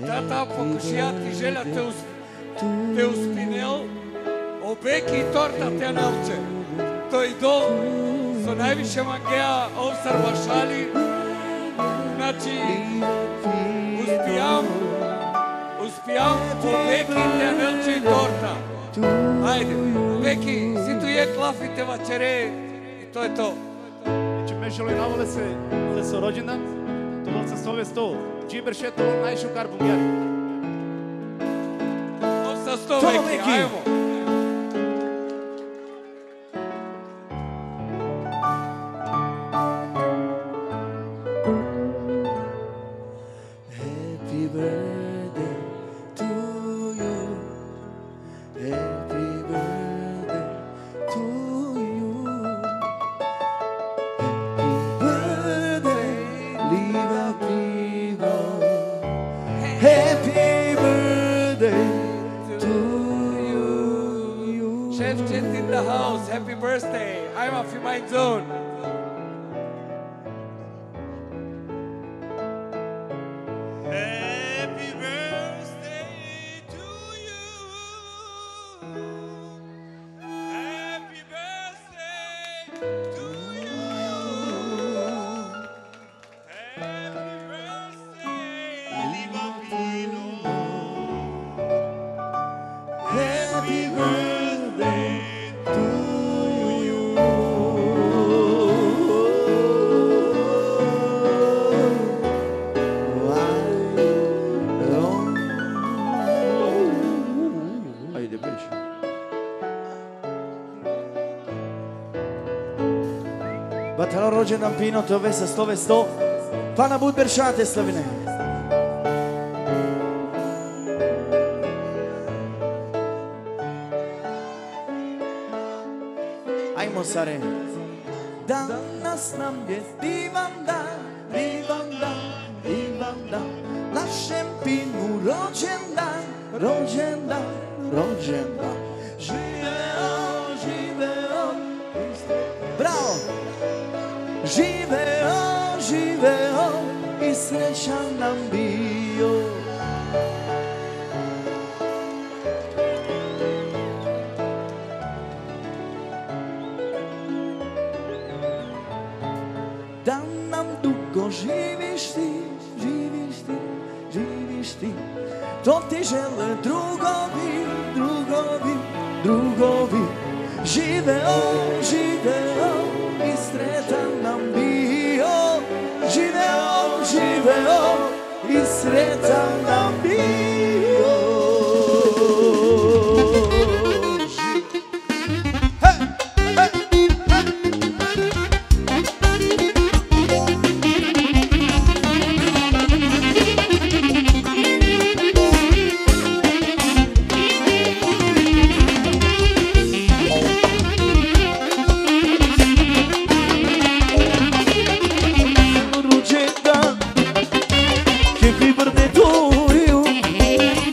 tata pokušijati želja te uspinel, obeki i torta te nauče. To i do, so najviše mangeja ovsar vašali, znači uspijam obeki te nauče i torta. Ajde, obeki, si tu je klafite vačere i to je to. Če me želi navole se rođendan, to se stove sto. Džiber še to najšo kar bom jel. Sa sto veki, ajmo. Happy birthday to you. Happy birthday to you. Happy birthday, liebe Pivo. Happy birthday to you. Chef Jet in the house, happy birthday. I'm off in my zone. Happy birthday to you. Happy birthday to you. Happy birthday, lieber Pino. Happy birthday to you. Ajde, beži. Batalo rođendan Pino, to ve sa 100. Pa na bud beršate slavine. Ajmo Sare. Danas nam je divan dan, divan dan, divan dan. Našem Pinu rođendan, rođendan, rođendan. Živeo, živeo, bravo! Živeo, živeo i srećan nam bio. Da nam dugo živiš ti, živiš ti, živiš ti. To ti žele drugovi, drugovi, drugovi. Živeo, živeo i sretan nam bio. Živeo, živeo i sretan nam bio. Happy birthday to you.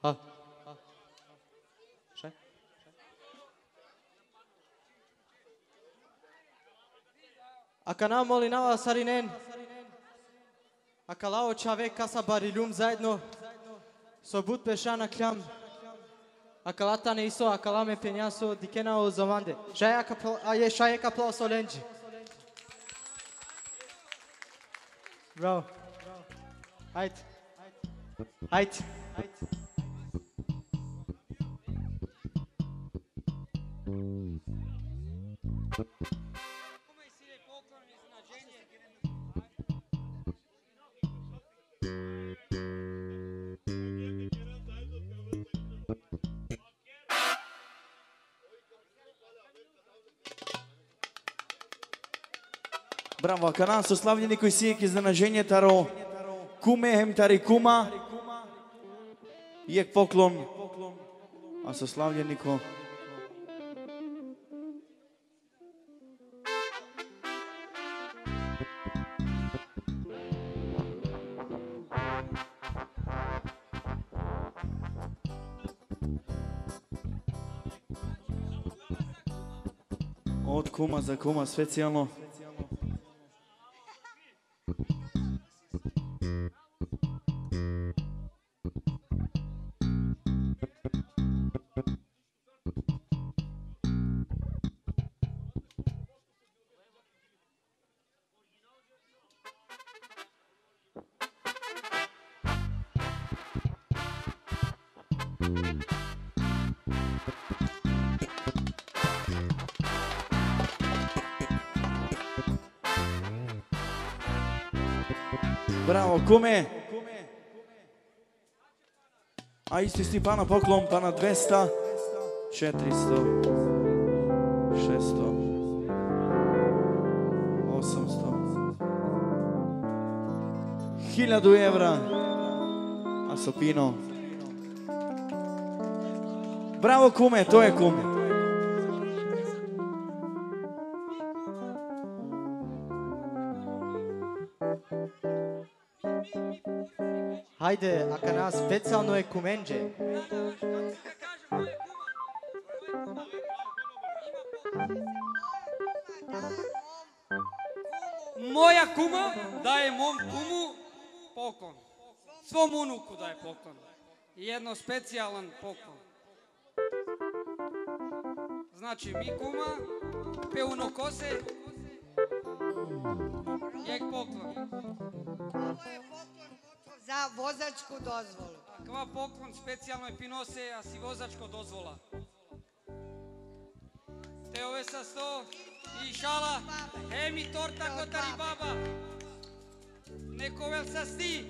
Šta? Ака нам молинава саринен, ака лао чавек каса барилюм заедно, со бут пешана клям, ака латане исо, ака ламе пенясо, дикена о заванде. Шая капла соленджи. Bro. Haydi. Haydi. Браво, канал со славljeni koji sijek iznenađenje taro kume hem tari kuma. Jek poklon, a со славljeni ko od kuma za kuma specijalno. Bravo, kume. A isto isti pana poklon, pana 200, 400, 600, 800, 1000 evra. A sopino. Bravo kume, to je kume. Hajde, aka nas specijalno je kumenđe. Moja kuma daje mom kumu poklon. Svom unuku daje poklon. Jedno specijalan poklon. Znači mi kuma, peuno kose, jek poklon. Za vozačku dozvolu. Kva poklon specijalno je pinose, a si vozačko dozvola. Te ove sa 100 i šala, mi torta kotari baba. Neko vel sa sti.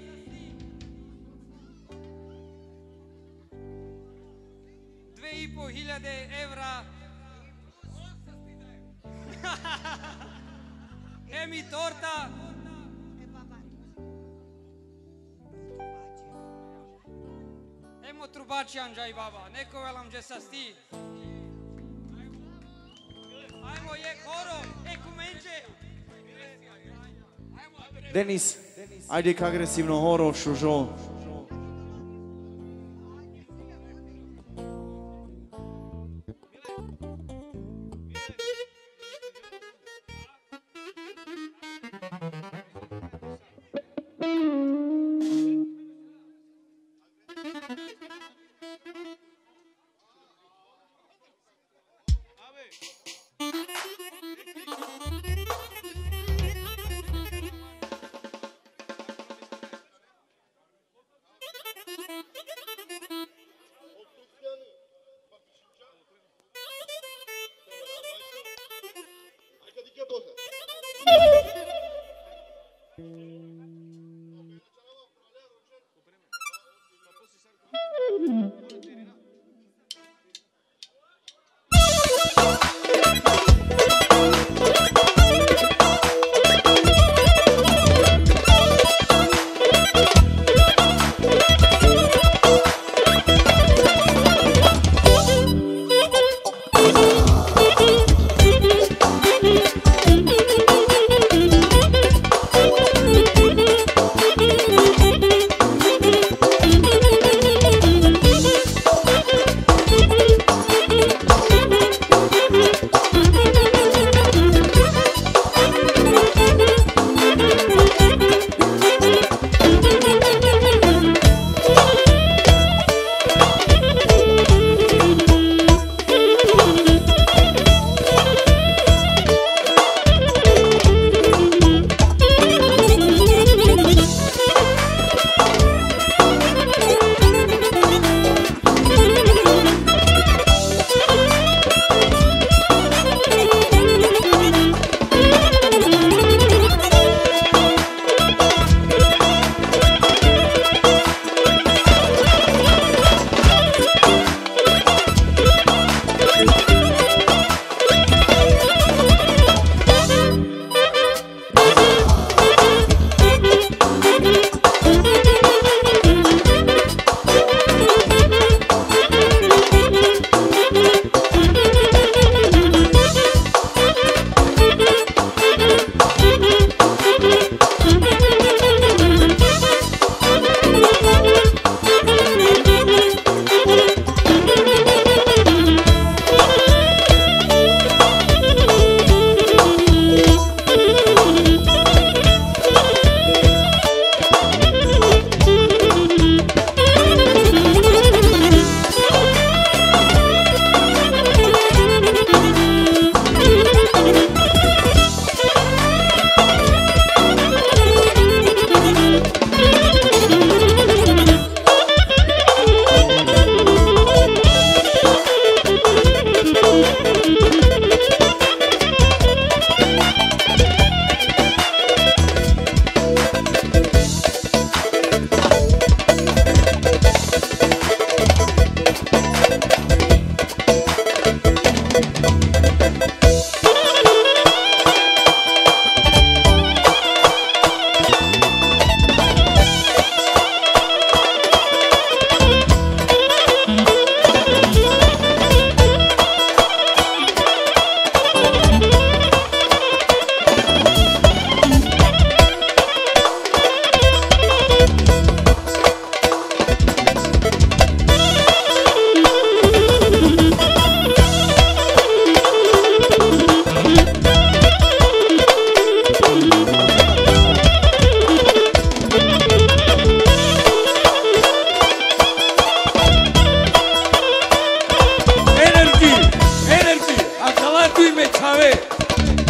€2.500. Mi torta. Emo trubači Andžaj baba, neko velam gdje sa sti. Ajmo je horo, kumenđe. Denis, ajde k agresivno horo, šužo.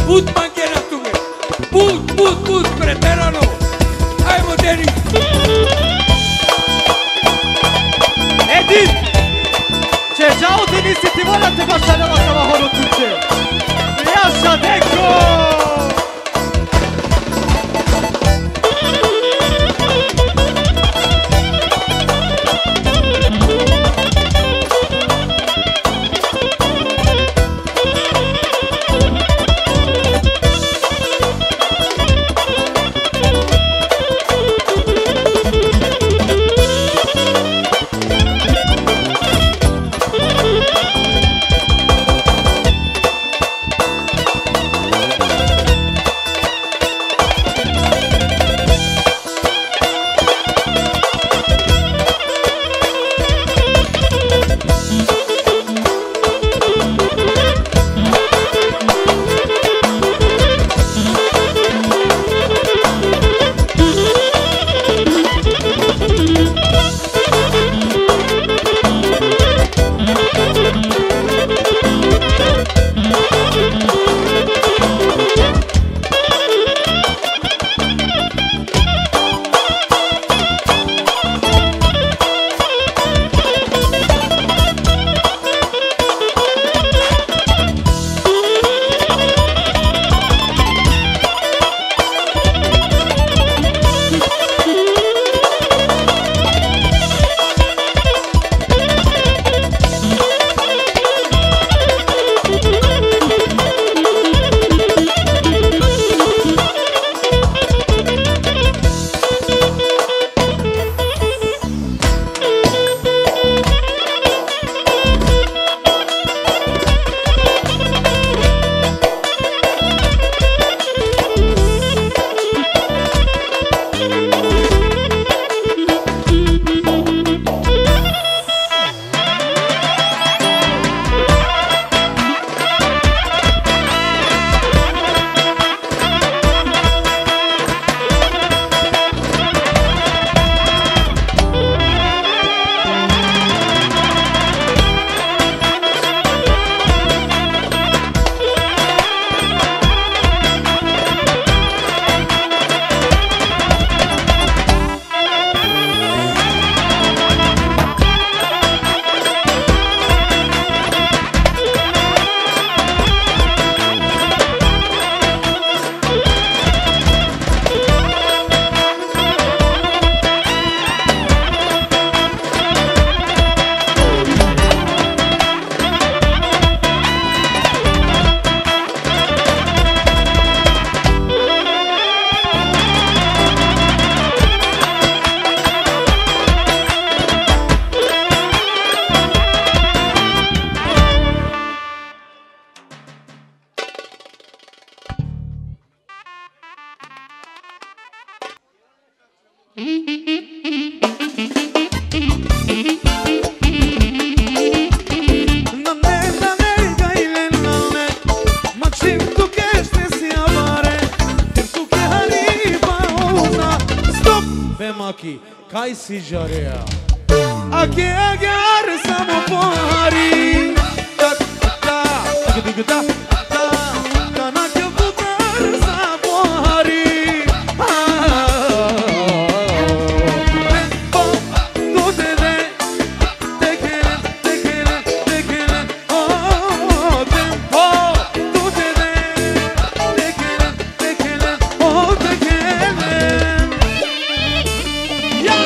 Put manchena tu me. Put, preterano. Hai modeni. Edin! Ce žao ti nisi ti vola te baš sada vas sama horu tuče. Jaša deko! Kaj si žarea? Ake agar samo pohari ta ta ta ta kana ke putar sa pohari tempo tu te de te quieren oh tempo tu te de te quieren oh te quieren ya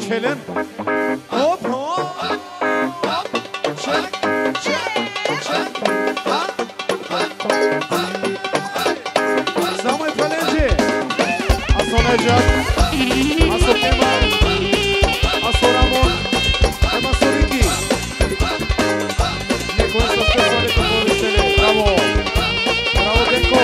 Chilling. Hop, hop. Check, check, check. Samo je Palenđe. Aso Neđat. Aso Kemal. Aso Ramon. Aso Riki. Neko je sa specijalne kompozicije. Bravo. Bravo, Denko.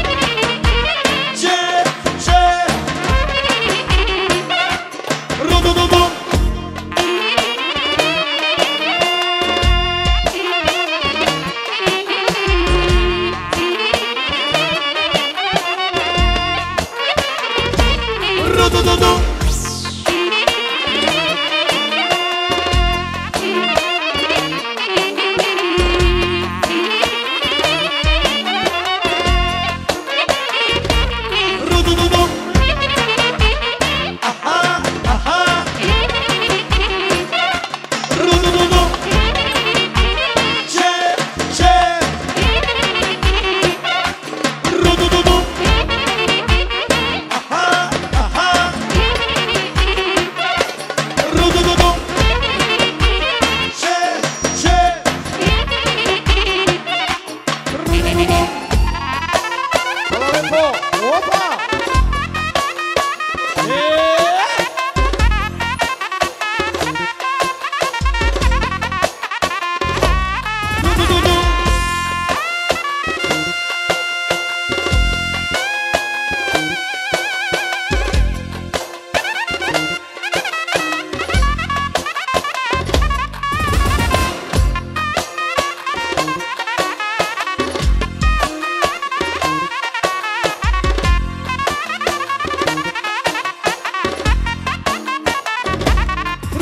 Rodo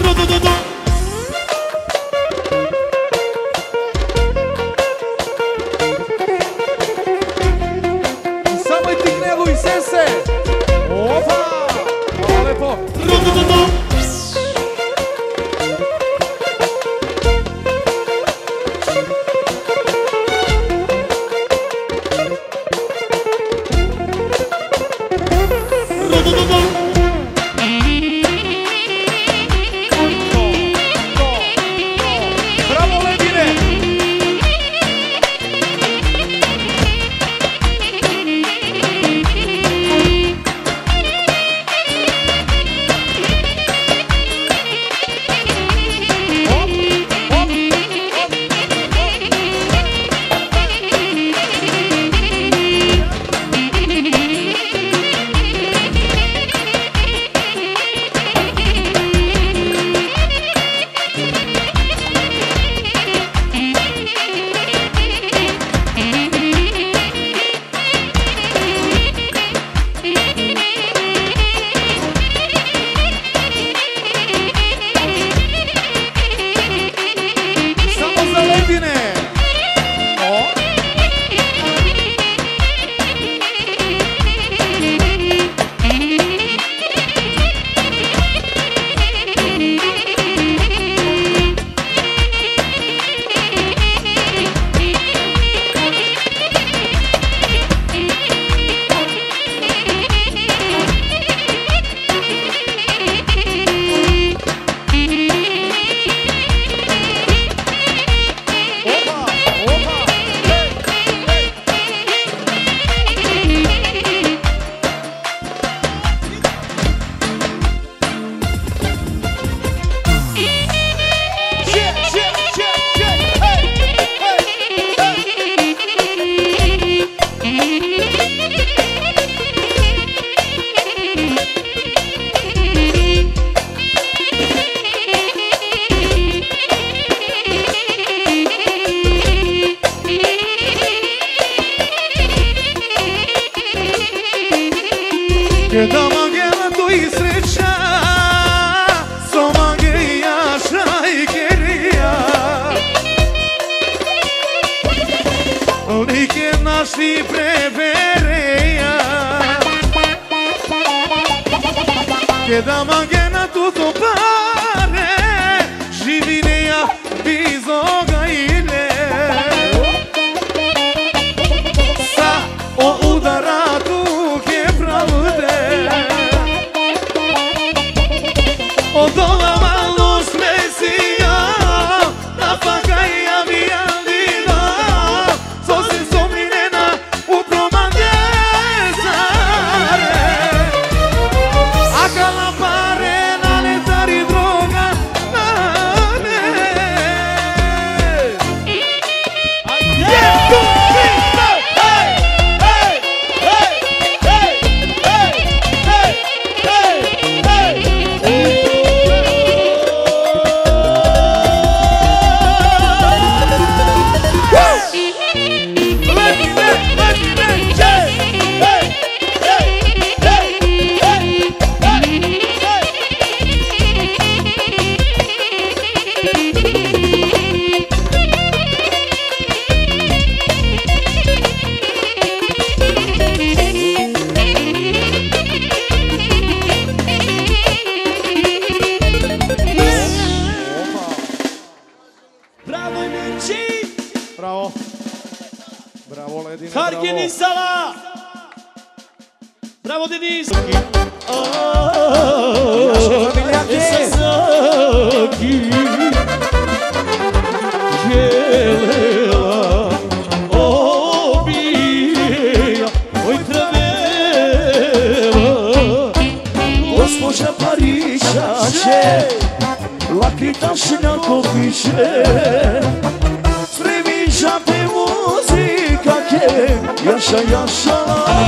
Samo i tiknelu i sese. Opa! Hvala lepo. Bravo, Ledine! Samo za Ledine! Kada mangela tu i sreća, so mangejaša i kerija. Nike naši prevereja. Kada mangela tu to pare, živineja bizoga ile. Sa o udara tuke pravde. Od ova malo smesija, napaka i avijandina, sosem somljena u promanje zare. Akala pare na netari droga, na ne. Bravo Mirči! Bravo. Bravo, Ledine, Harkin bravo. i Sala! Bravo Denis! Sasaki želela obija oj travela. Gospođa Parića će lakitašna ko piše, spremišate muzika ke jaša jaša,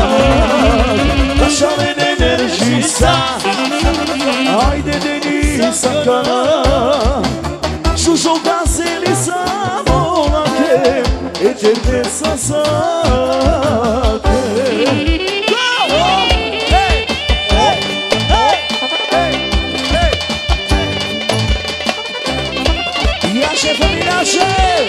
naša mene energisa, ajde Denisa kana, šušo gaseli samo lake, eterne sasake. Familiașe, familiașe!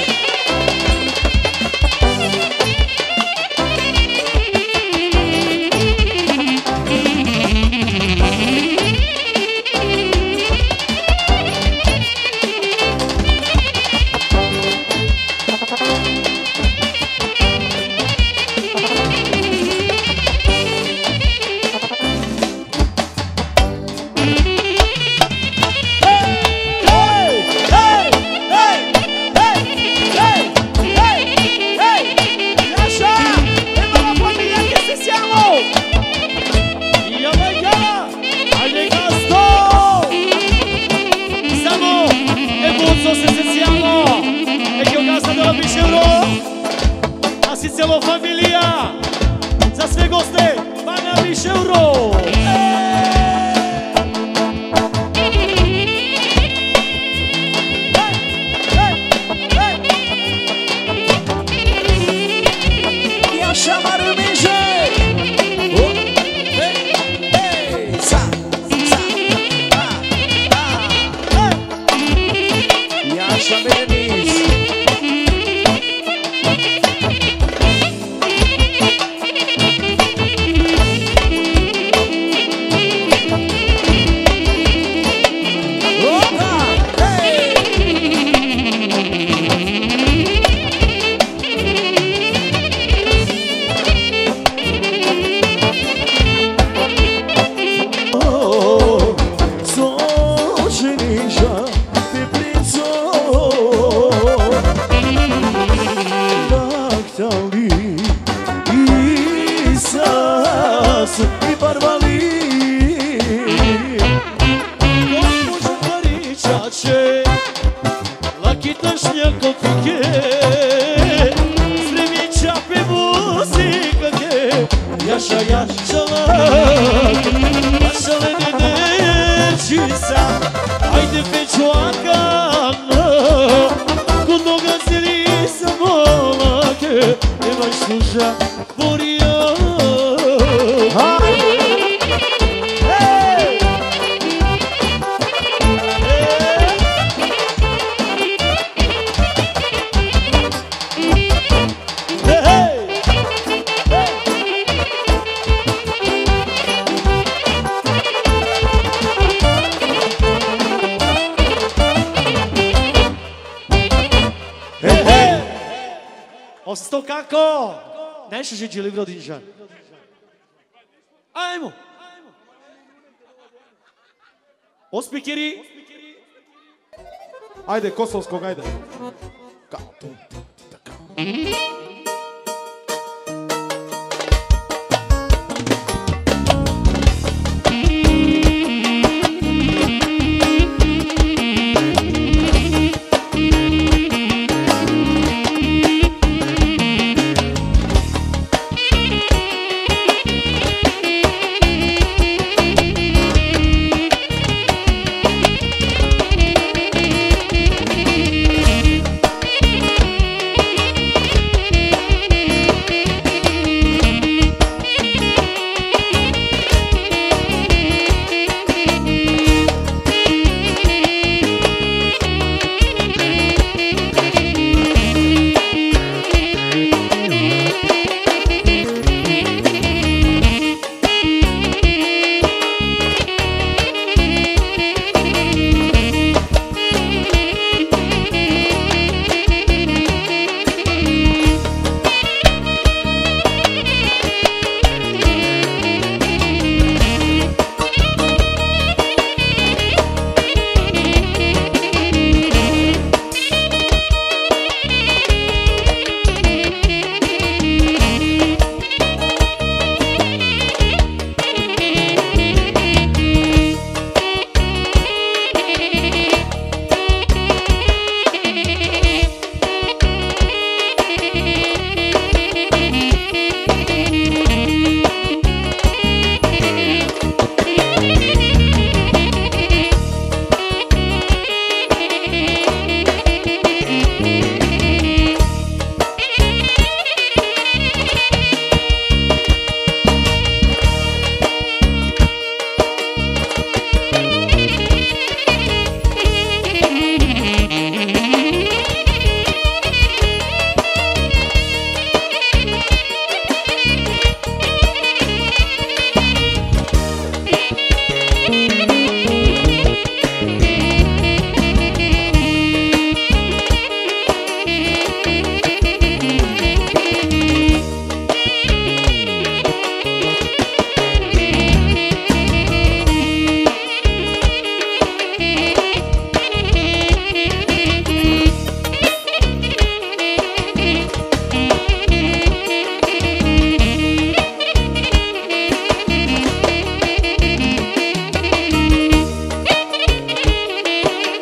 Familia, za sve goste, Banja Mišeuro. Jaša Marumiže! Jaša Benis! Ostou kako? Nešto že de livro de Jan. Ajmo. Ospikiri. Ajde, Kosovskog, ajde.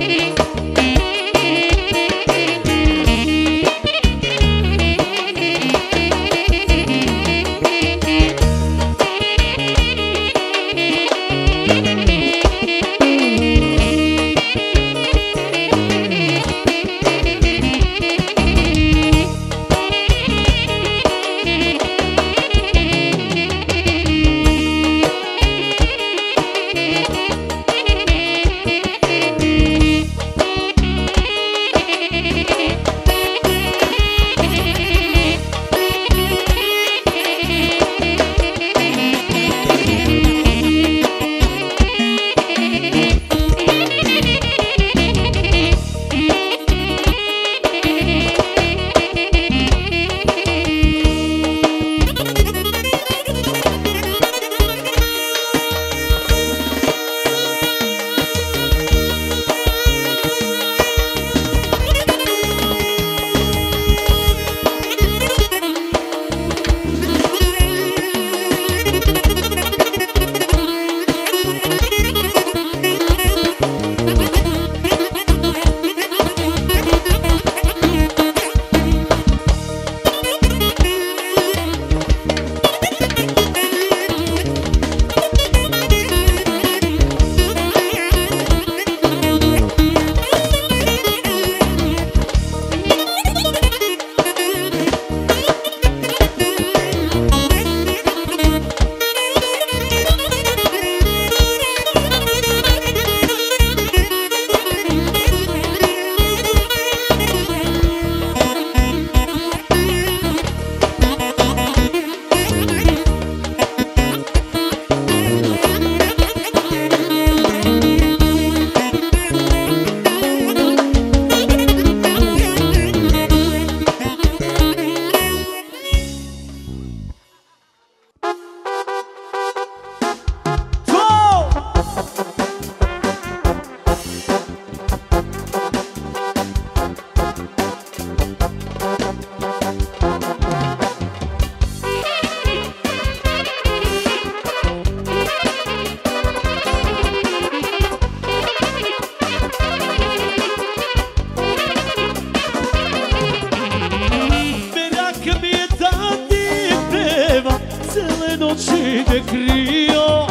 noći te krio,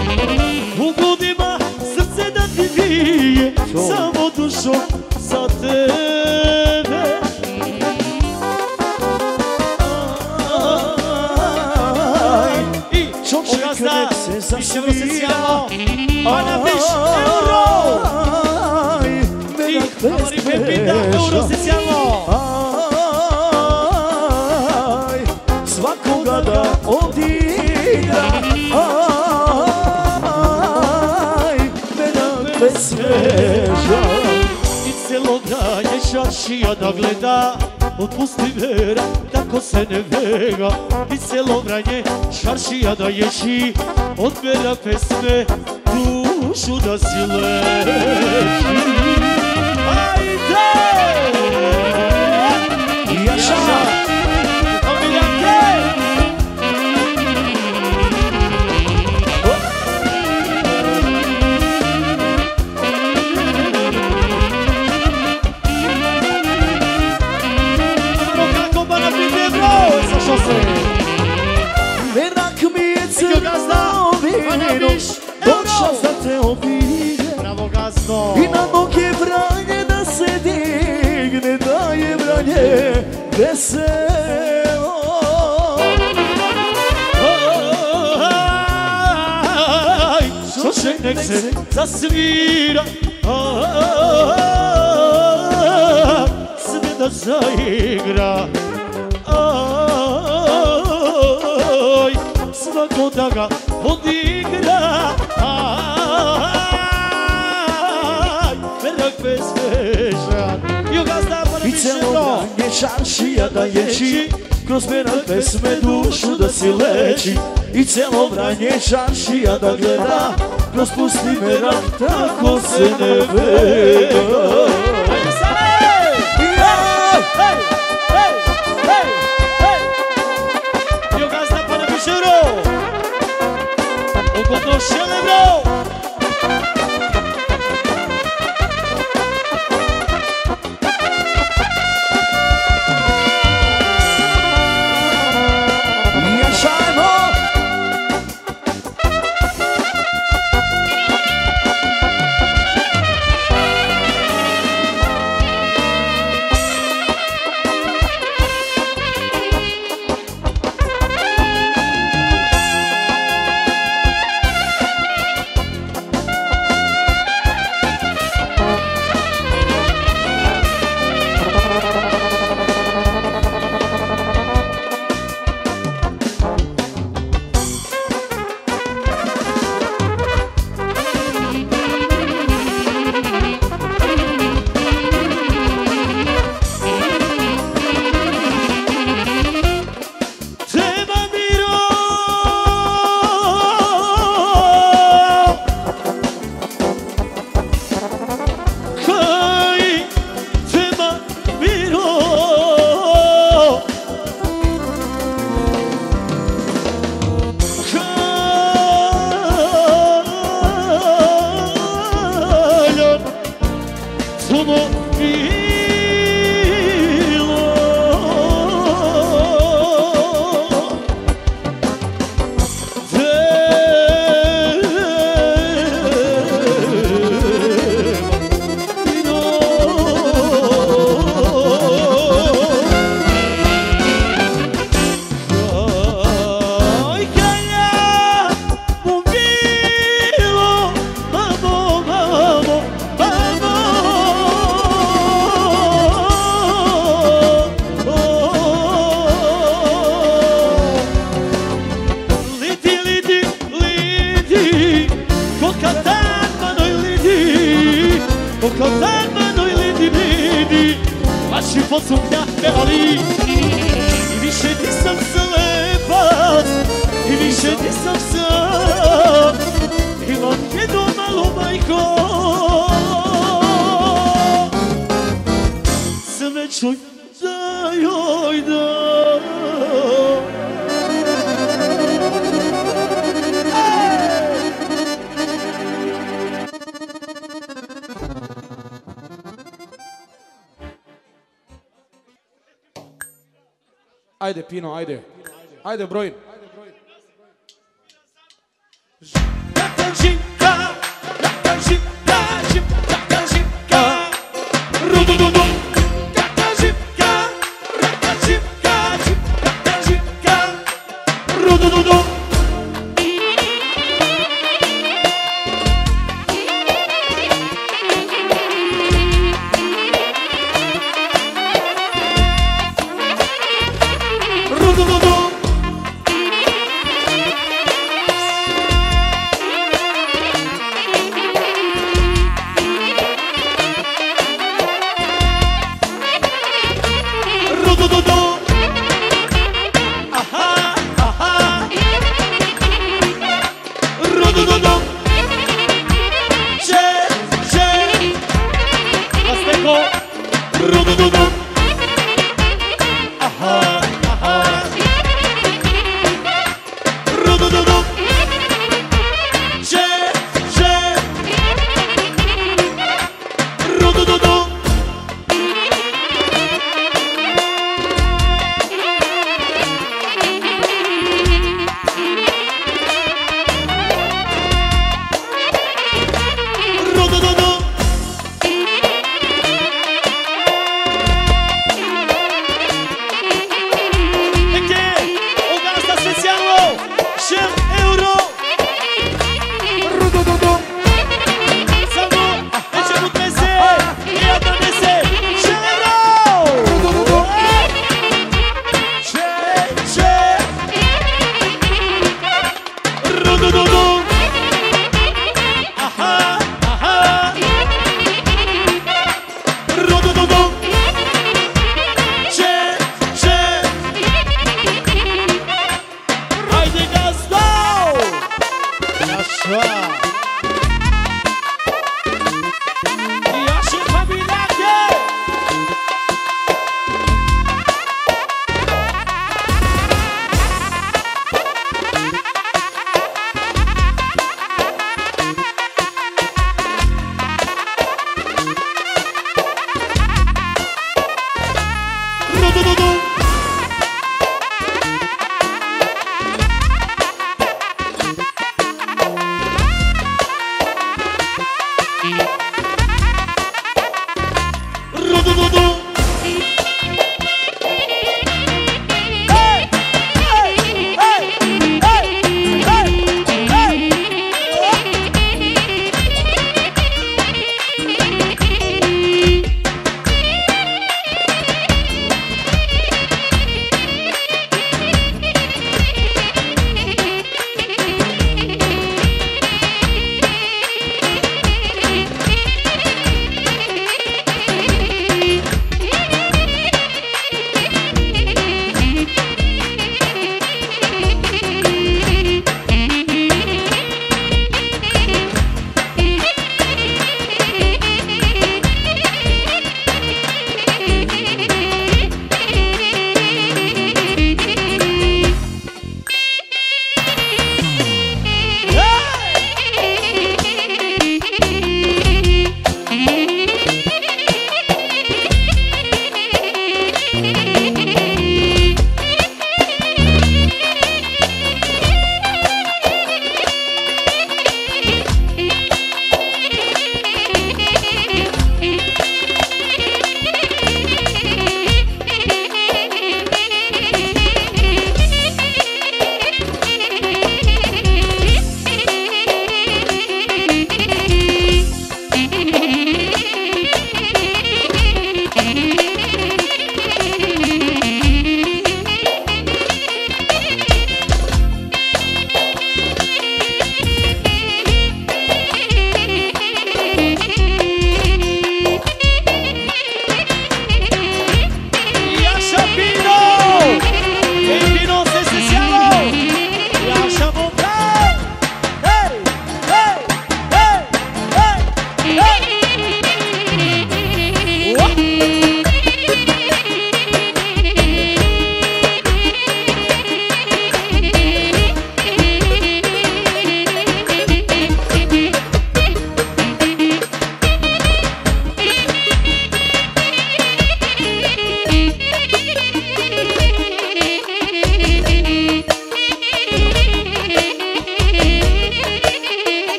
u grudima srce da ti bije, samo dušom za tebe. I čovjek nek se zasvira, a na viš euro. I amari baby da euro se sjamo. Svakoga da odigra, menak bez sveža. I celo danje šaršija da gleda, otpusti vera, tako se ne vega. I celo vranje šaršija da ječi, odbera pesme, dušu da si leči. Ajde! Jaša! Merak mi je crno vino, došao za te obije. I na noge vranje da se digne, da je vranje veselo. Čoček nek se zasvira, sve da zaigra. Svako da ga odigra, merak bez veža. I celo danje šaršija da ječi, kroz merak pesme dušu da si leči. I celo vranje šaršija da gleda, kroz pusti merak tako se ne vega. Ajde, Pino, ajde. Ajde, brojim.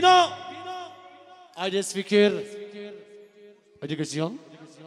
Vino! Haideți, Fikir! Adică Zion?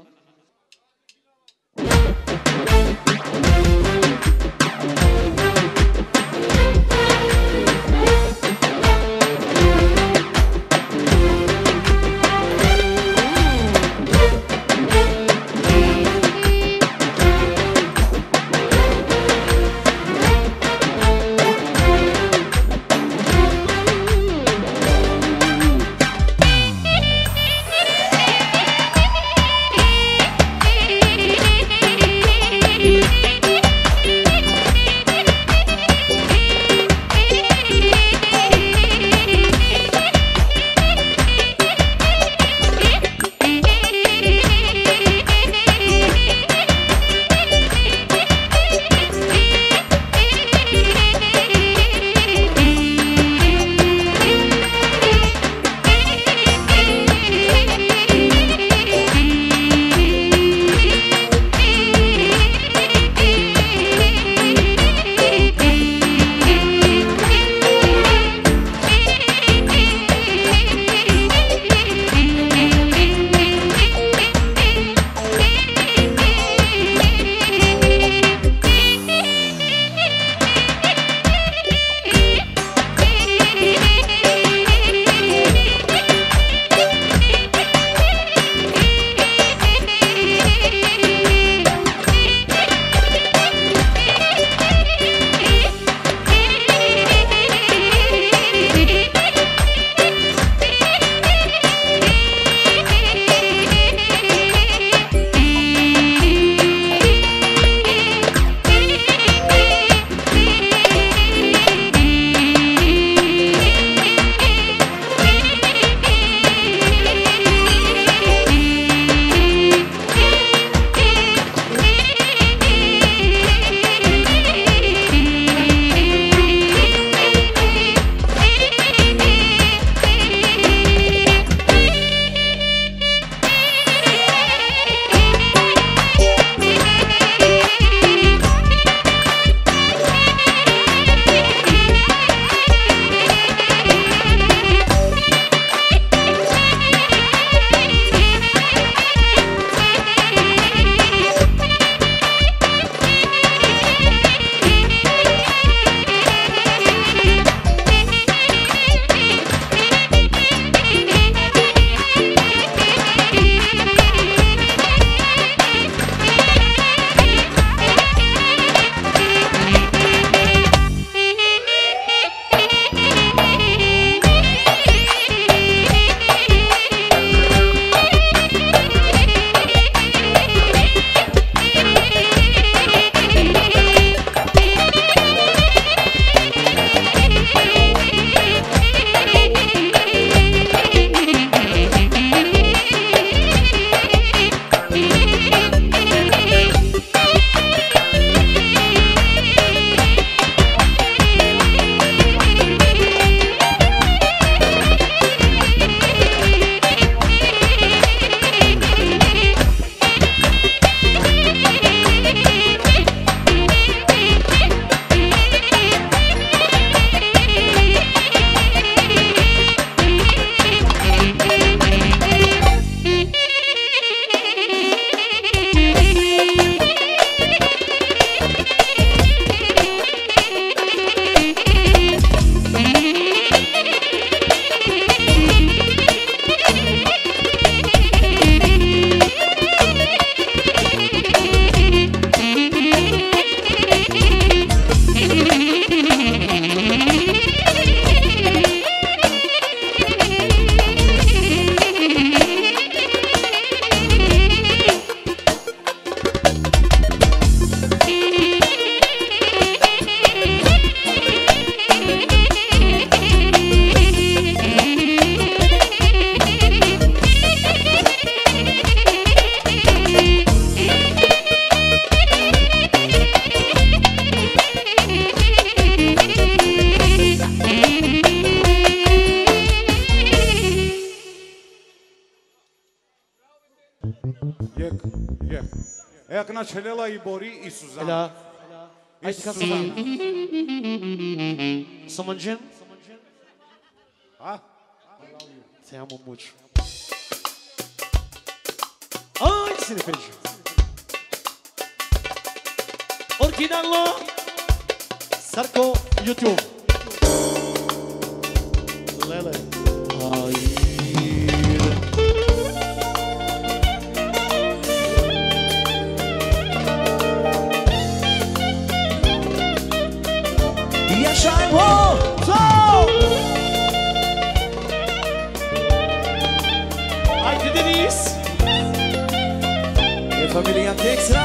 Як началила и Бори, и Сузана. Ela, И hai ca Сузана. să mă îngem? А? Te amo mucho. Ai, Cine Page. Originalno Sarko YouTube. Lele. Ai. E așa e, mă! Hai de Denis! E familia Texra!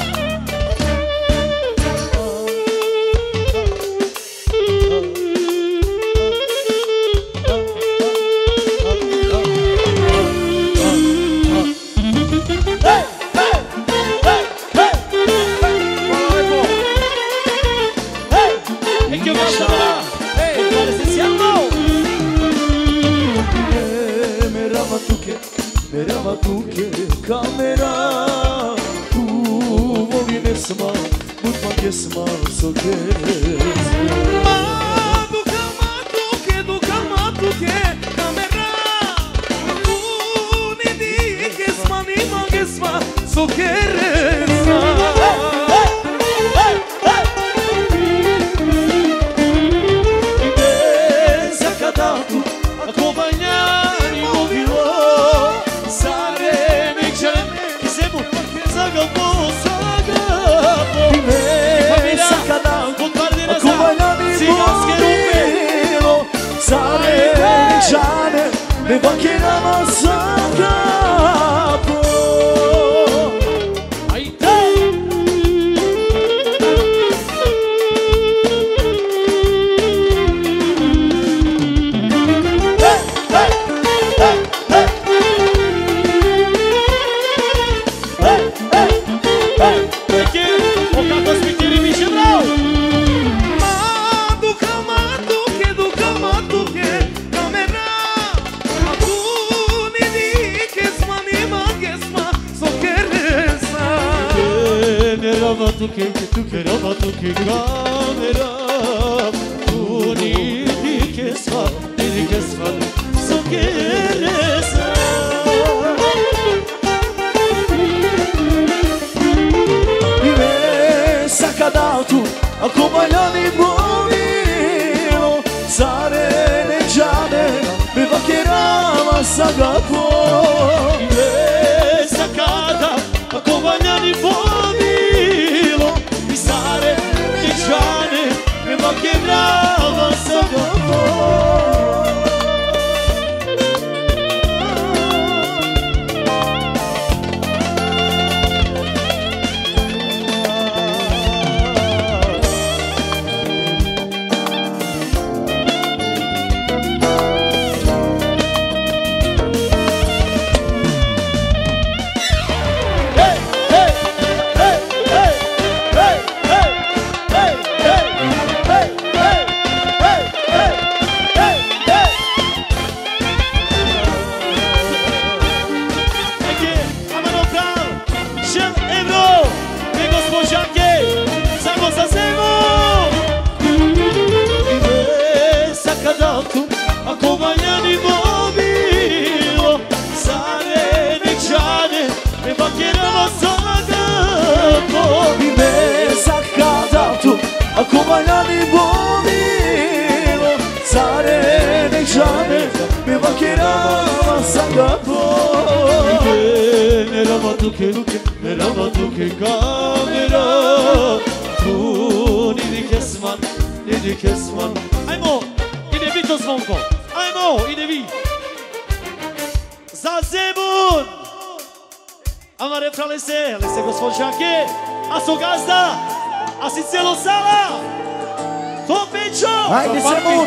Merhaba tuke kamera tu volim esma mutmak esma sokez Duka matuke kamera tu ne dik esma ni mag esma sokeresa zakadatu acompanhar movilo me va che la mossa capo ai te perché o canto spitiri mi sembrau ma duka matuke kamera Merhaba tuke kamera tu ni dik esma sokeresa Sacadauto accompagnami movilo sare leggiane mi va che rama sagapo sacada accompagnami movilo sare leggiane mi va che rama sagapo accompagnani mobilo sare necciane e baccherava sagapo mi me sacadauto accompagnami movilo sare necciane mi va che rama sagapo merhaba tuke kamera tu nidi kesman ajmo ide vi to zvonko ajmo ide vi za Zemun ama refrale se gospođake a su gazda a si cijelo sala to pečo ajde Zemun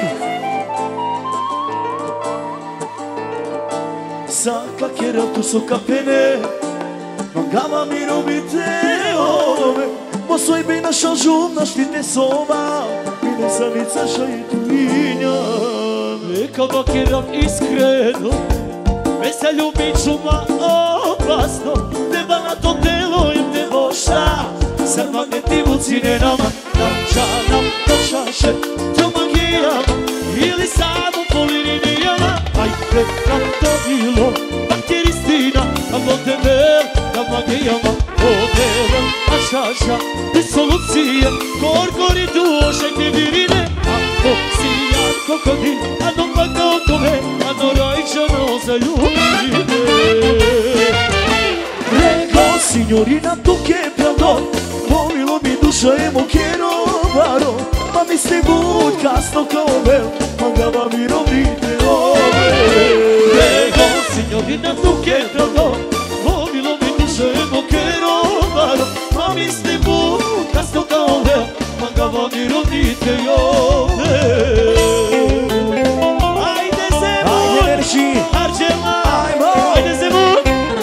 Sacca che era tu so capene Mangama mi robite ove Mo soi bine așa jumna štite soba Bine samica așa i tuinja Neka bakiram iskreno Me se ljubit ću ma opasno Treba na to telo im ne boša Sad magnetivu cijenama Nam čaše To magijama Ili samo po linijama Aj Ajde, kako bilo, bateristina, a vodeve, da magijama, odeve, a šaša, disolucije, korkori duše, gdje virine, ako si jak krokodil, a no paka okove, a no rajčano zaljubine. Rekao, signorina, to che pravdo, volilo mi duša emo kero varo, ma mi ste bud kasno kao vel, magava mi robite ove. Prego, signorina, tu che trovo, volilo mi duše emo kero varo, ma mi ste bud kasno kao vel, magava mi robite ove. Ajde Zemun, Ajde verši, Arđela, ajmo. ajde Zemun.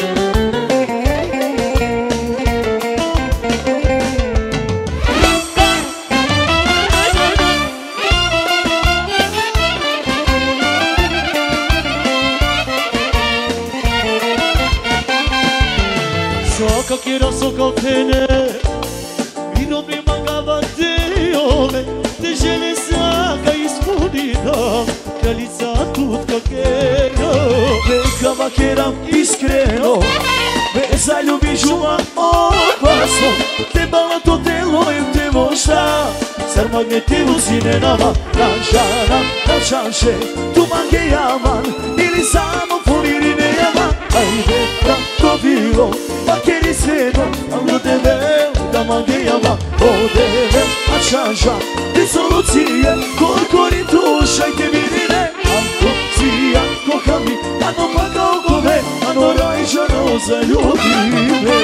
Só que era só calpene, mi non mi mancava te ove, te žene saka ispunida, kraljica tutka keno. Neka vakeram iskreno, me zaljubiš uma opasno, te bala to telo im te možda, zar magnetivu sine nama, rančana, rančanše, tu mange jaman, ili samo polirine jaman, ajde da to bilo, vakeri svedo, ando tebe, da mange jaman, odeve, a čanža, disolucije, korkori duša i te virine, ako si jako kami, ano paka okove, ano rajžano zaljubime.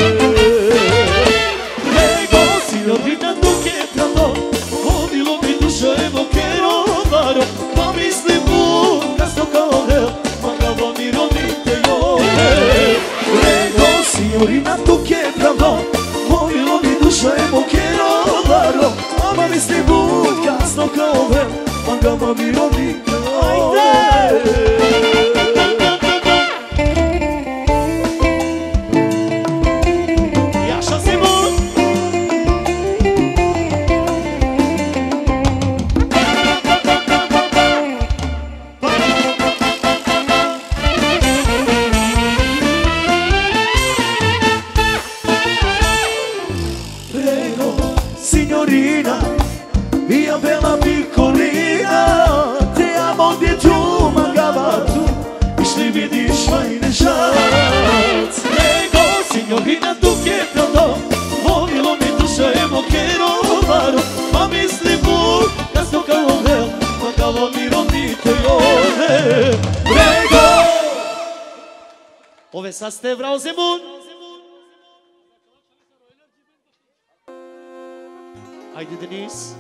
Prego, signorina, tu che trovo, volilo mi duše emo kero varo, pa mislim bud kasno kao vel, magava mi robite ove. Prego, signorina, tu che pravdo, volilo mi duša emo kero varo, ma misli bud kasno kao vel, magava mi robite ove. Jaša Zemun. Prego, signorina, mia bella piccolina, ti amo di tu, magava tu, išli vidiš majne žalac. Prego, signorina, tu che trovo, volilo mi duše emo kero varo, ma misli bud kasno kao vel, magava mi robite ove. Prego! Ove sad ste vrao Zemun. Ajde Denis.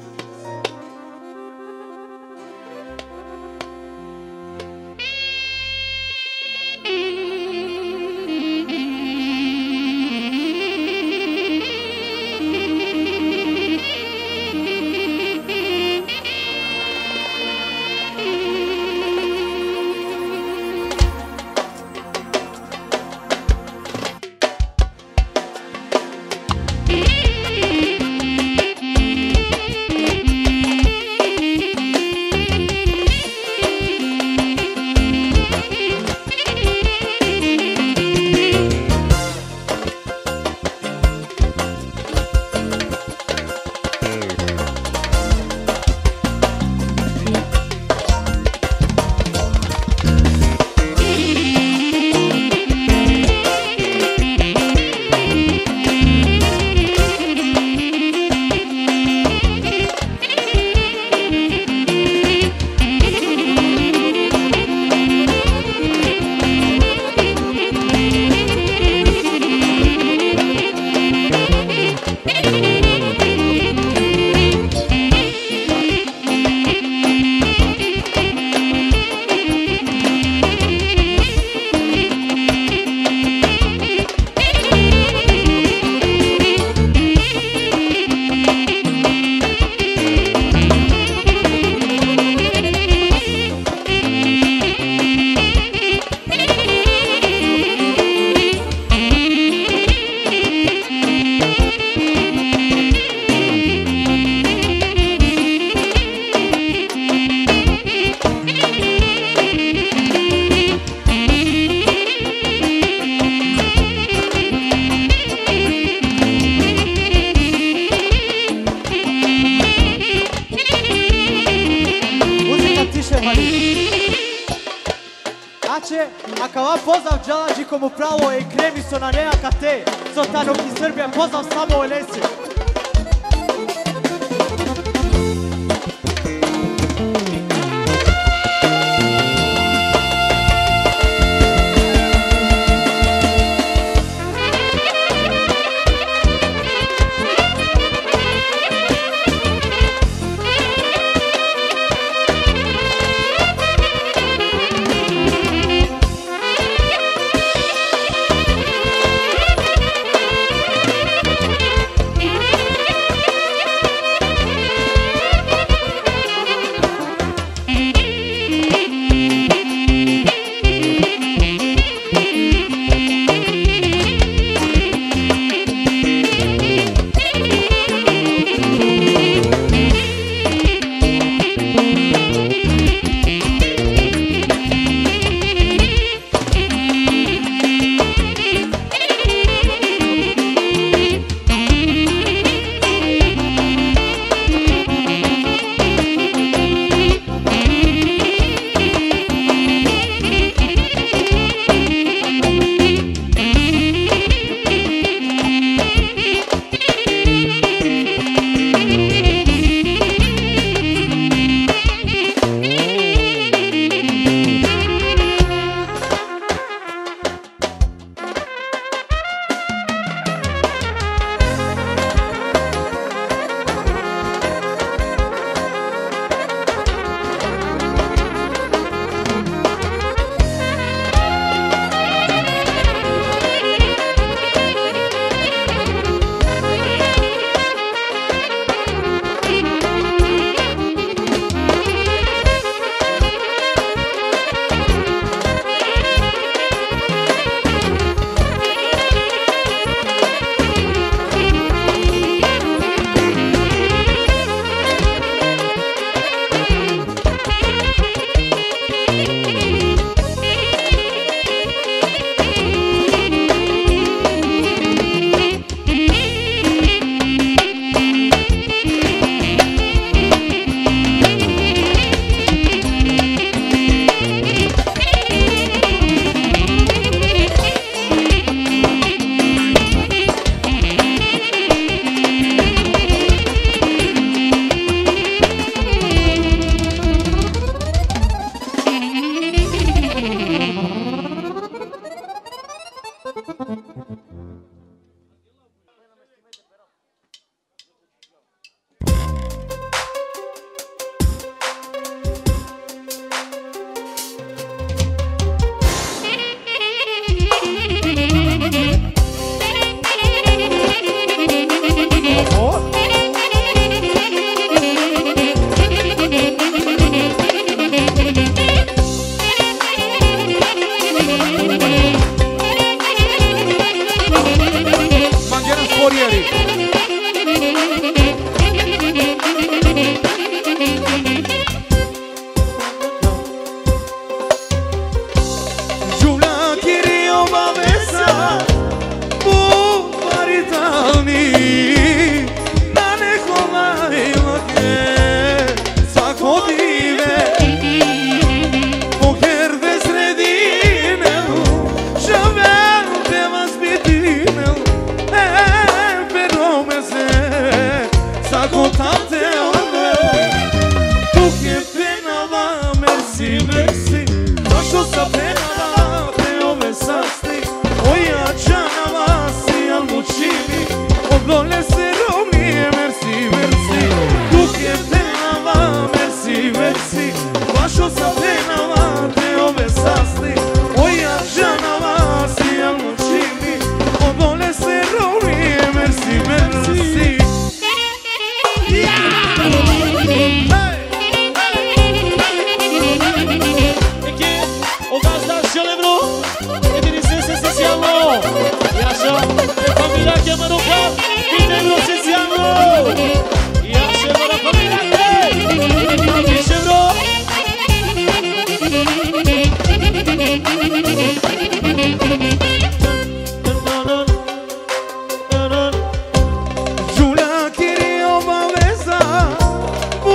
a kala pozdrav džalađi komu pravo i kremi so na nejaka te. Sotanok iz Srbije, pozdrav samo u Elesi.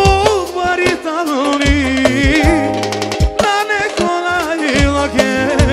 again.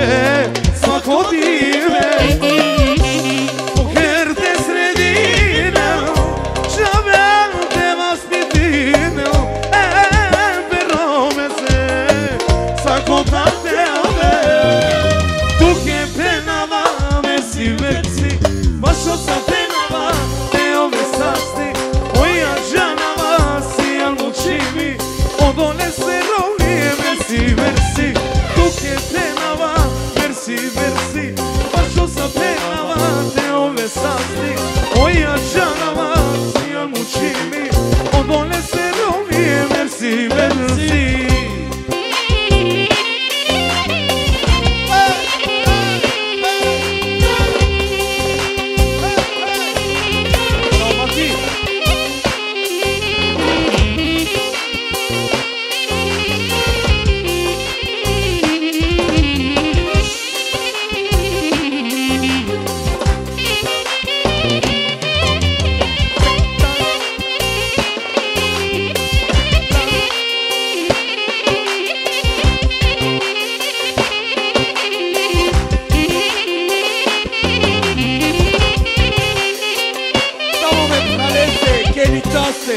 daste.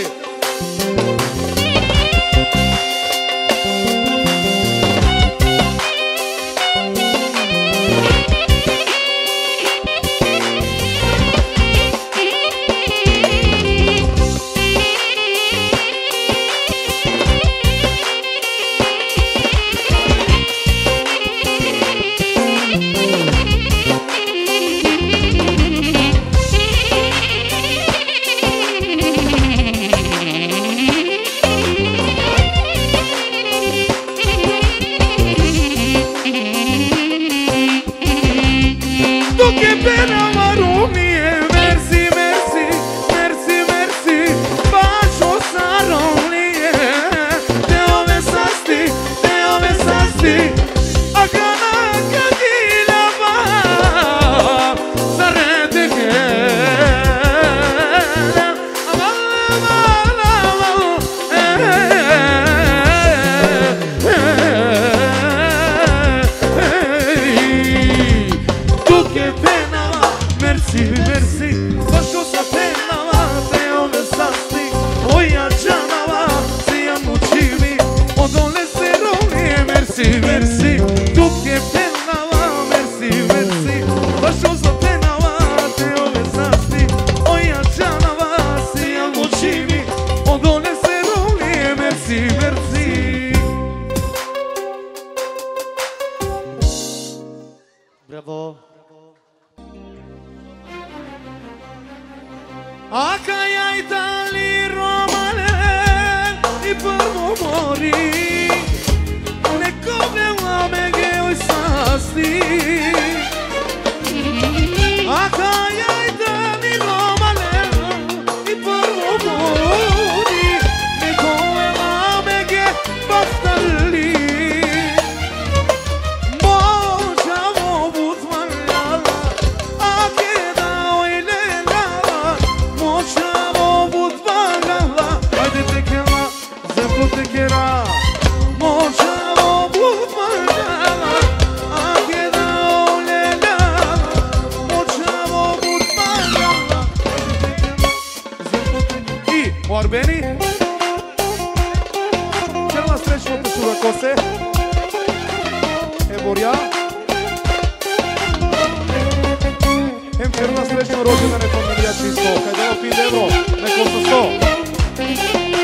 Bravo. Acá Italia romane I prvo mori Ne come uame che oi sasti Acá Italia romane I prvo mori Ne come uame che bastali Oarbeni? Cel la strešno pešura kose? Eboria? Hem cel la strešno rođendane familija čisto. Kaj dao 5 evro, ne košta 100.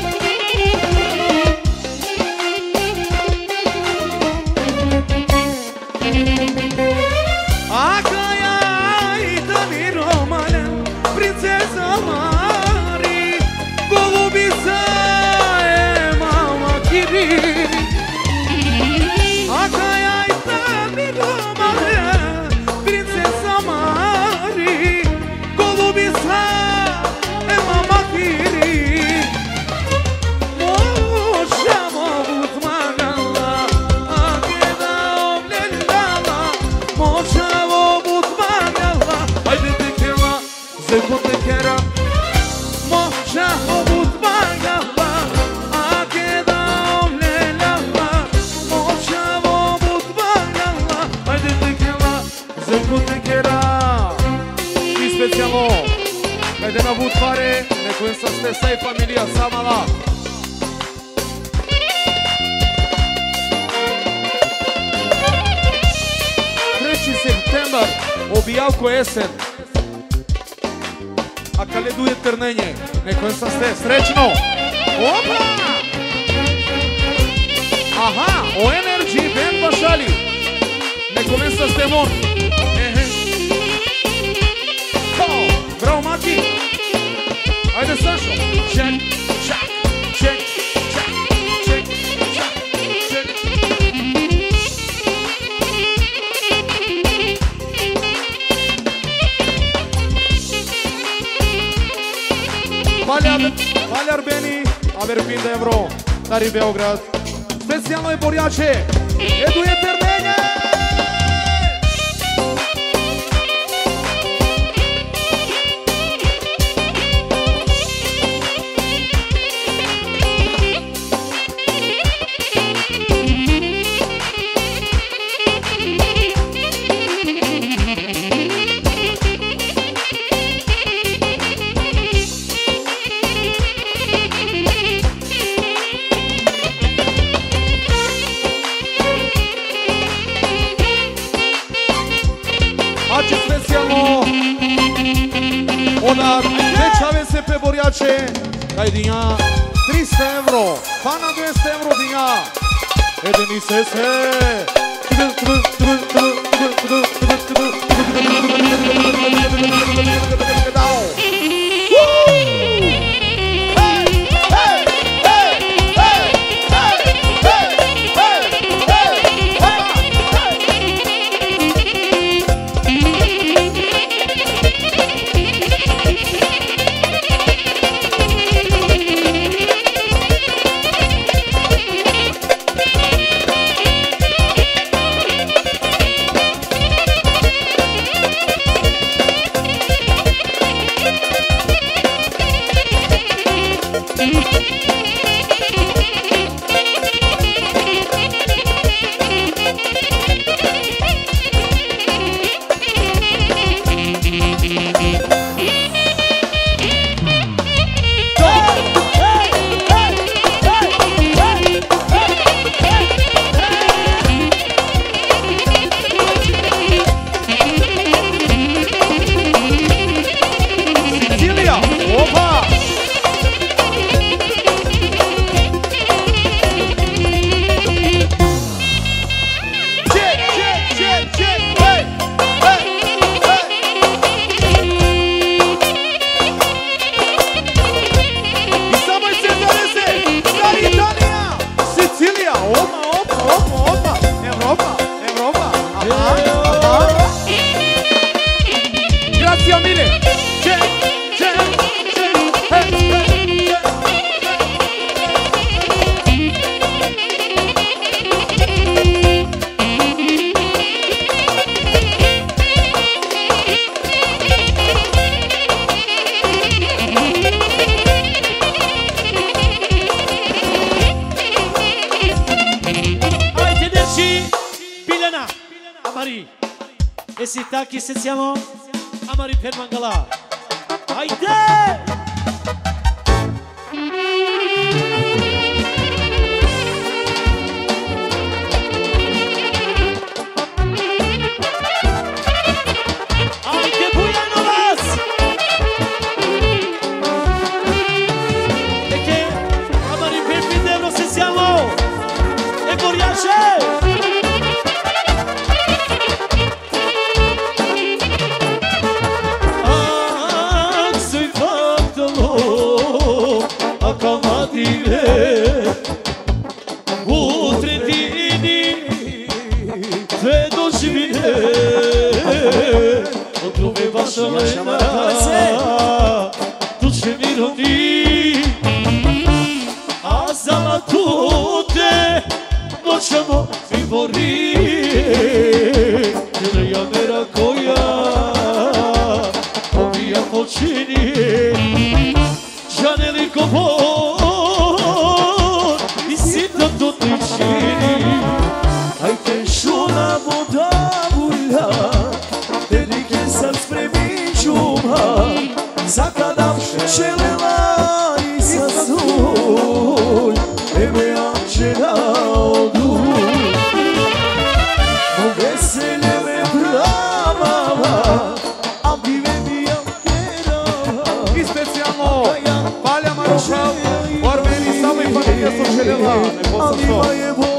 Haide na avut fare, ne comienza stessa e familia sama la. 3 septembar objav ko jesen. A kaleduje trnenje, ne comienza ste srećno. Opa! Aha, o Energy Ben Bašali. Ne comienza ste mon. Bravo, Mati! Haide, Sašo! Check, check, check, check, check, check, check. Vale Arbeni, aver 5 evro, Stari Beograd. Specijalno je Borjače, Edu je Termenje! Face specijalno ona dečave se pe borjače, kaj dinja 300 euro, pa na 200 euro dinja. Edeni se se. Esitaki se siamo Amari per Mangala. Haide! Haide Bujanovas! E che Amari per Fidevro se siamo E Boriace! U tretini sve doživine Odruve vaša lena Tu će mi rodi A zalatute Noćamo mi bori Jer ja mera koja Ovija počini Žaneli govor Ajde šuna voda bulja, dedike sam spremi čuma, zakadam šelela i sa svoj, tebe anđela odu. O veselje me pravava, a bive mi amkerava. I specijalno Palja Marušav, u Armeniji samo i familija su željela, ne posao što.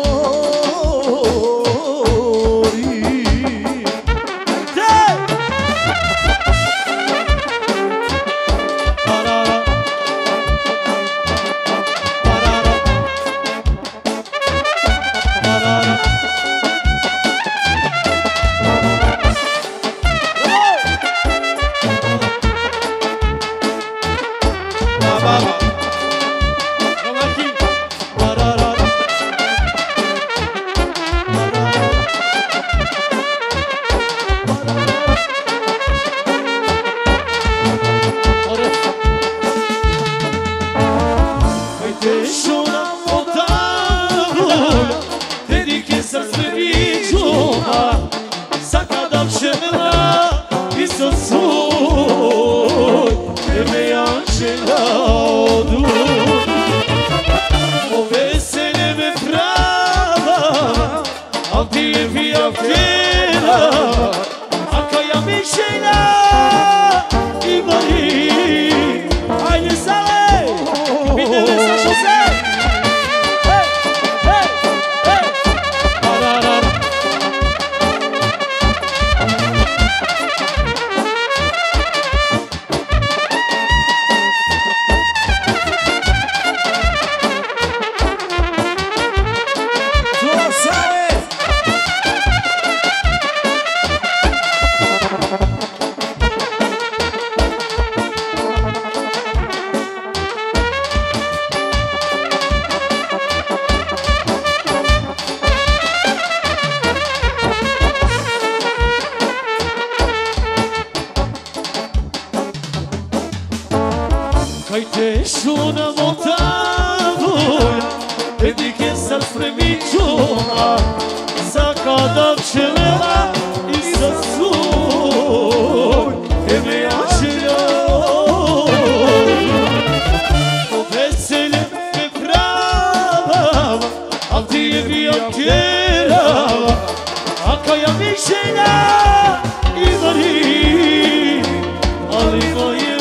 Al ti je via vera, a kaj ja mi mišljenja i boli. Ajde Sale, pite me Sašo se. Kaj te šuna motavuja, edike sa spremičuna, za kada pčelela i za suj, eme jačelja. O veselje me pravava, al ti je bijam tjerava, a kaja mišljenja i mari, ali moje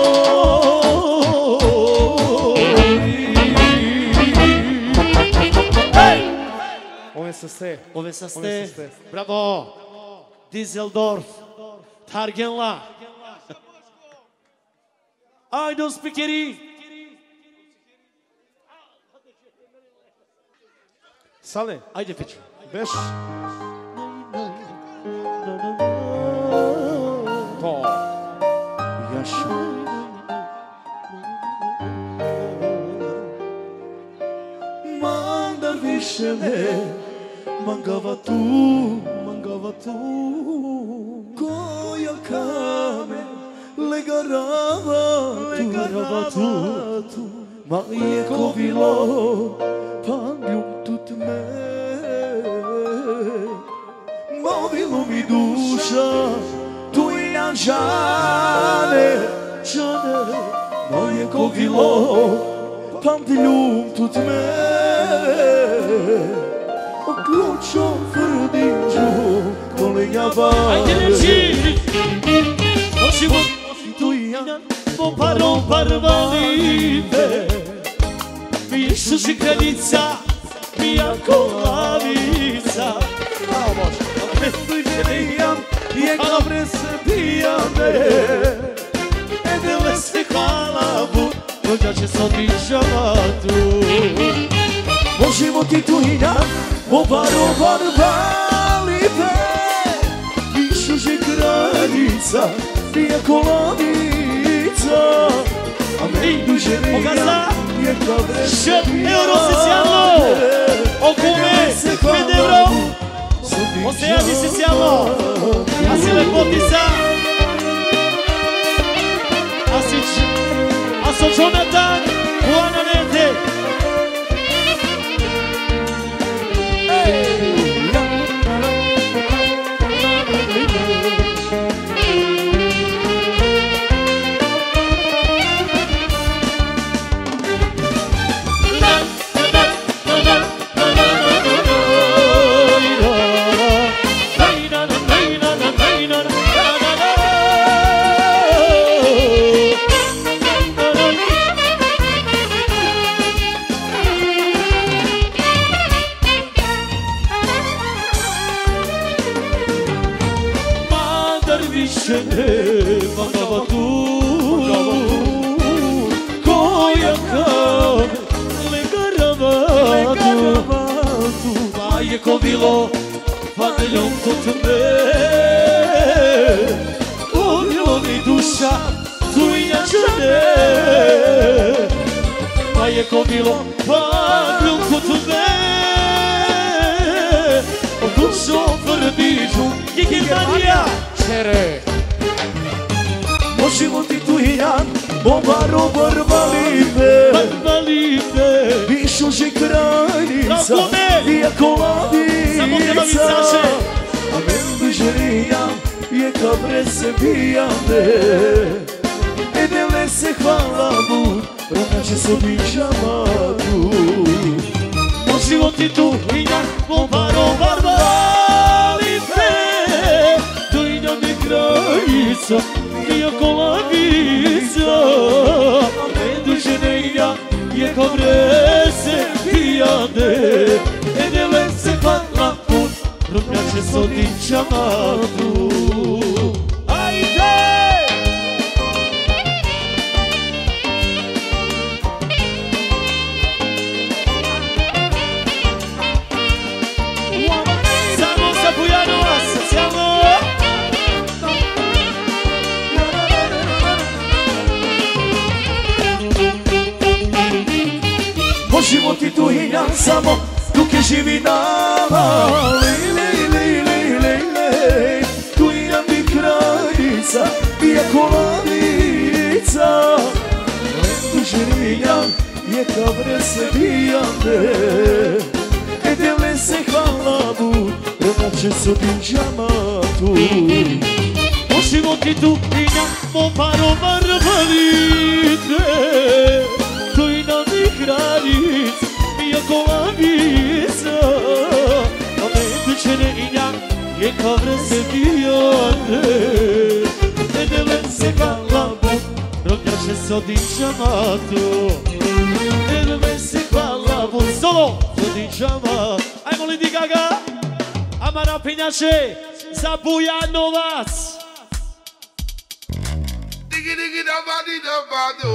Ove sa ste, bravo, Düsseldorf, Targenla, Aydın spikeri. Sale, Ajde Peću. beš. To. Jaša. Manda više ne, mangava tu, koja kamen, legarava tu, ma je kovilo, pamljum tut me, mobilu mi duša, tu i anžane, ma je kovilo, pamljum tut me, ključom frdiću kolenja bare. Ajde reći, očimo tu i ja, po parom parvalive, mi šuši kraljica, mi jako lavica. Bravo Bože. Ne prijam, je dobre se pijane, Edele se hvala bu, rođače se odviđava tu. možemo ti tu i ja, po parom parvalive, mi šuši kraljica, mi jako lavica, a me duže prijam, je dobre se Šep euro socijalno, okume 5 euro, ostajati socijalno, a si lepotica, a so Jonathan, Juana Nete. Ko bilo padeljom kod me, ubilo mi duša tu i jačane. Pa je ko bilo padeljom kod me, o dušom vrbiću je Gildarija. Čere, možemo ti tu i ja, bombaro barvalive, višuži kraljica, iako lavica, a men dužerija je kabre se pijane, edele se hvala bud, ronače se običava tu. Možemo ti tu i ja, bombaro barvalive, tu i njom je kraljica, kraljica, iako lavica. Meduženeja je kao vrese pijane, edele se hvala put, rovnjače s odičama tu. Ajde! Samo za Bujanova socijalno. Možemo ti tu i ja samo dok je živi nama. Tu i ja mi kraljica, iako lavica. Duženija je kao vrese pijane, edele se hvala bud, rovnače s odičama tu. Možemo ti tu i njamo paroma rvalite, tu i nam i kraljica, iako lavica. A medučene i njam je kao vrese pijane, edele se hvala bud, rovnjače s odičama tu. Edele se hvala bud, solo s odičama. Ajmo Lady Gaga, Amara Pinjače, za Bujanovac. Digi digi da ba di da ba do.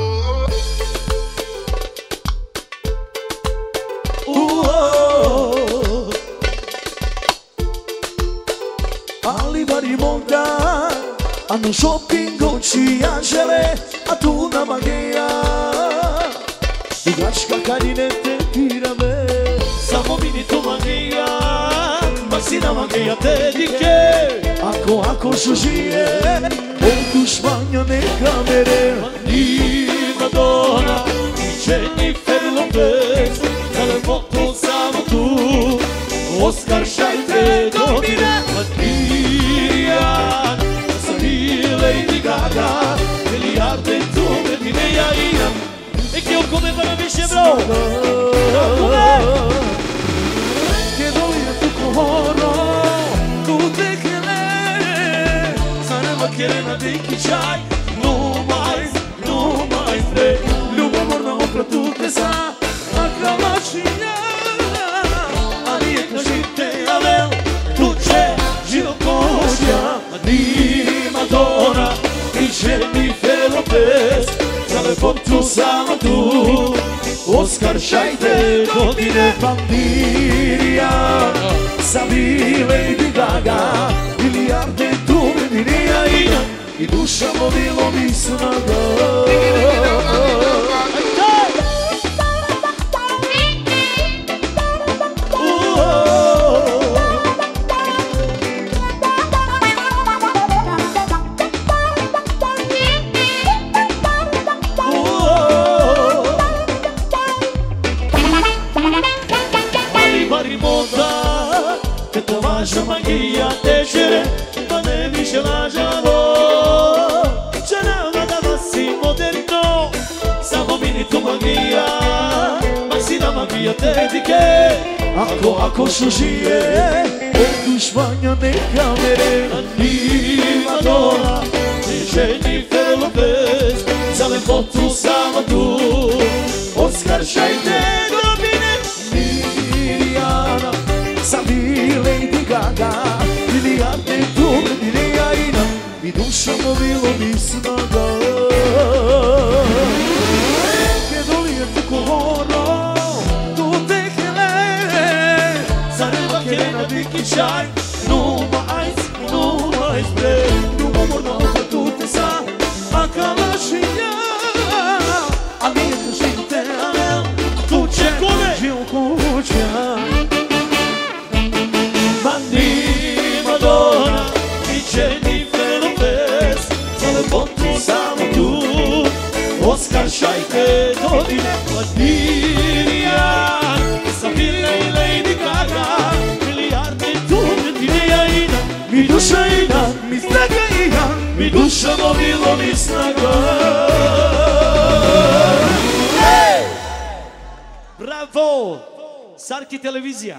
Ali bari moda, a na shoppingu čija žele, a tu na magija. Dugačka kaljine te pirame, Samo mini tu magija, Masina magija te dike. ako žužije, odu švanja ne kamere. I Madonna, i Jennifer Lopez, za lepotu samo tu, Oskar šajte dobire. Adrian, sam i Lady Gaga, milijarde tu medine ja imam. Neki oko me para više bro. Che voglio tu coro, tu te quieres, Sana maquerena de kichai, no mais pre. ljubomor na opratu te sa, a kravačinja. Ali je kažite avel, tu će živo kožja. Di Madonna, i Jennifer Lopez, za lepotu samo tu, Oskar šajte godine. Bandirija, sam i Lady Gaga, milijarde tu medine ja imam, i duša vodilo mi snaga. Vaša magija te žere, pa ne više lažavo. Će nama da vasi moderno, samo mini tu magija, Masina magija te dike. Ako žužije, odu švanja ne kamere. I Madonna, i Jennifer Lopez, za lepotu samo tu, Oskar šajte dobine. Mirjana, sam i Lady Gaga, milijarde tu medine ja imam, i duša vodilo mi snaga. Che voglio tu coro, tu te quieres, Sana maquerena de kichai, no mais pre. ljubomor na opratu te sa, a kravačinja. Ali je kažite avel, Tu će kome? živo kožja. Di Madonna, i Jennifer Lopez, za lepotu samo tu, Oskar šajte godine. Adrian, sam i Lady Gaga, milijarde tu medine ja imam. Mi duša imam, mi snaga imam, Mi duša vodilo mi snaga. Bravo! Sarki televizija.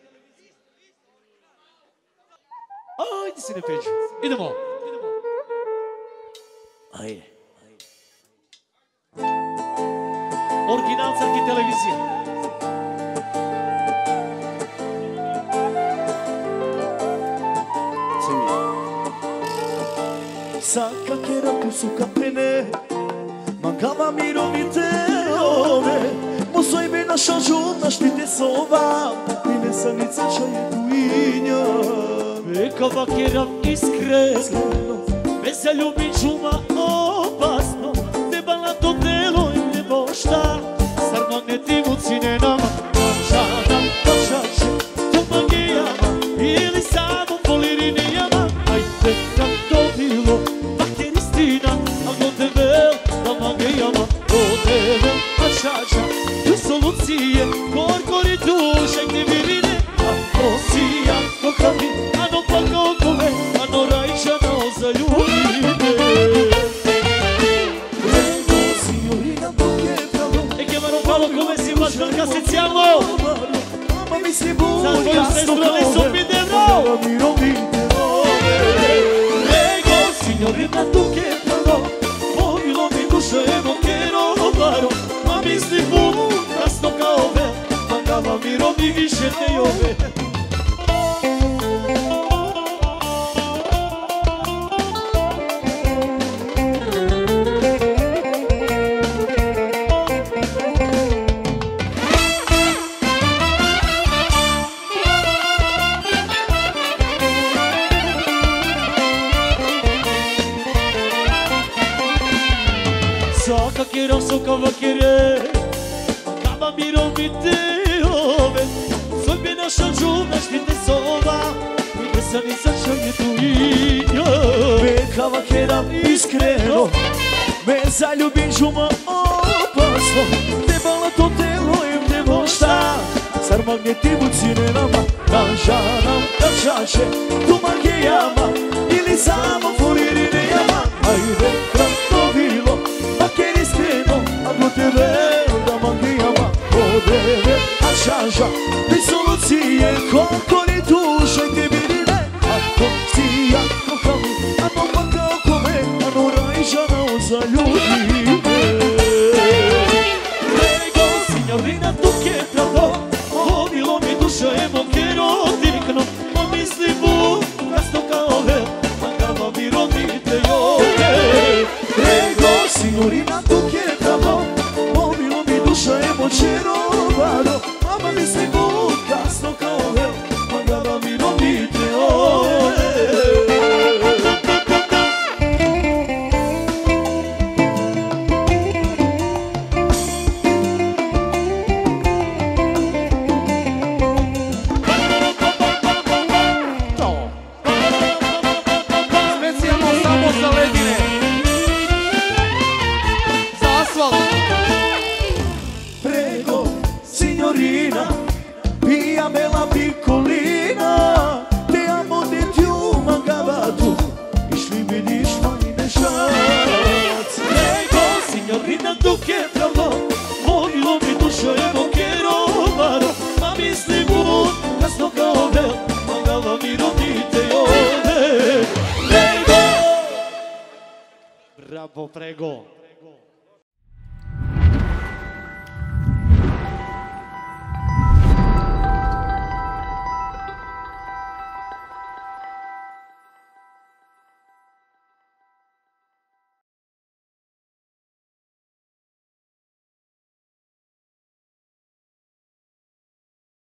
Ajde si ne peđu. Idemo. Ajde. Original Crki televizije. Saka keraku su kapene, mancava mirovite ove, mosoi be naša žuna štite sova, mine sanica čaje tuinja. Vekava kerav iskreno, bez ljubi čuma opasno, debala to telo im ne bošta, sar magnetivu cine nama, žana počaše, to magijama, ili samo polirinijama, ajde nam to bilo, bakeristina, a do tebe, da magijama, do tebe, a šača, tu solucije, korkori duše, gdje virine, a posija, kokami, ano pakokove, ano rajčana ozaljubine. Come si va a casezziamo? Mamma mi si buia, sto subito Prego, signorina, tu che farò? Poi lo mi dušemo che robaro, ma misli buia, sto kaove, mancava mi robi više te jove. Kera sokava kere, mancava mi robite ove, soi be naša žuna štite sova, mine sanica čaje tuinja. Vekava kera iskreno, me zaljubim žuma opasno, debala to telo im ne bošta, zar magnetivu cine nama, na žanam da čaše, tu magijama, ili samo folirine jama, ajde kram to bilo, baker iskreno, a do tebe, da magijama, odeve, a šaža, bez solucije, kokori duše, gdje virine, ako si jako kami, ano makao kome, ano rajžana ozaljubine. Prego, signorina, tu che trado, povilo mi duša evo kero dirikno, ma misli buka sto kaove, mancava mi rodite jove. Prego, signorina, tu che trado, povilo mi duša evo kero varo, mama misli buka sto kaove, mancava mi rodite jove. Specijalno samo za ledine. Za asfalt. Prego, signorina, píame la piccolina, te amo de più, mancava tu, išli vidiš moj nešac. Prego, signorina, tu che trado, povilo mi duša evo kero varo, ma misli buka sto kaove, mancava mi rodite jove. Prego! Bravo, prego!